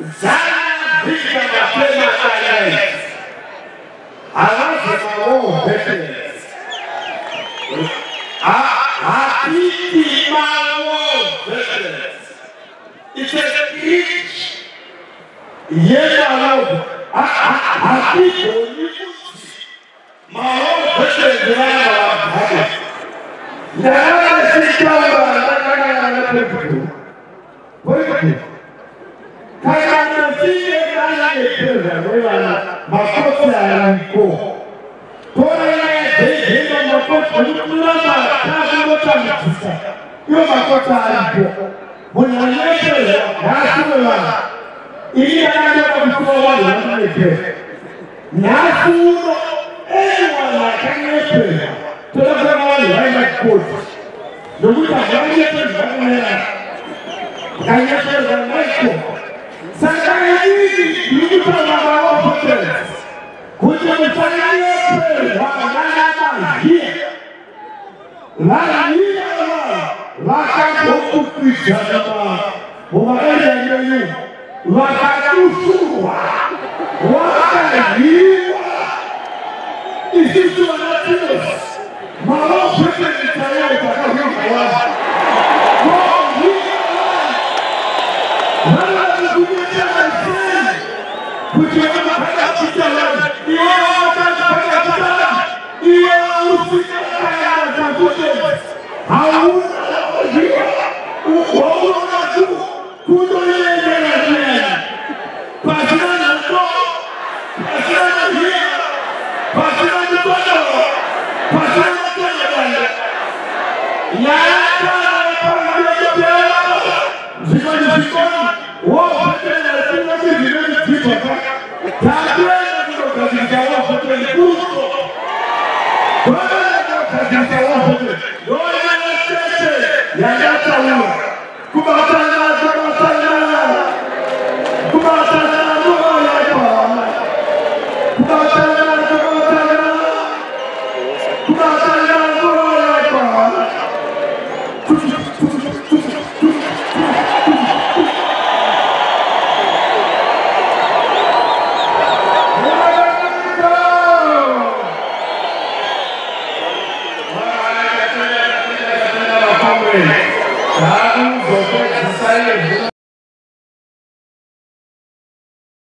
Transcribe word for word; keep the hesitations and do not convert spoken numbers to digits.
Zana vika mapema sana. Alafu mawo veterans. Hakiki mawo veterans. It's a speech. Yeye anapo. Hakiki onifuti. Mawo veterans yana hapa. Na sitawa na na pepu. Wewe kama mtinde kana ekeza wewe makosa yanko. Tona yeye ndio makosa kulama kazi yote mtisa. Hiyo makosa hapo. Mwananyesha hasuwa. Ili anaanza kumtoa wale wanawake. Nasuno ewa na kanyepe. Tuna wale haina kosa. Ndugu yangu yanyepe kanyepe za maisha. Sasa hivi ndugu zangu wote kuja kufanya yote wanana hii la hii wakakupigana mwaenda nyoyo wakakushua wakaliwa isicho wanatio maroho yote tayari kwa wazi Thank you.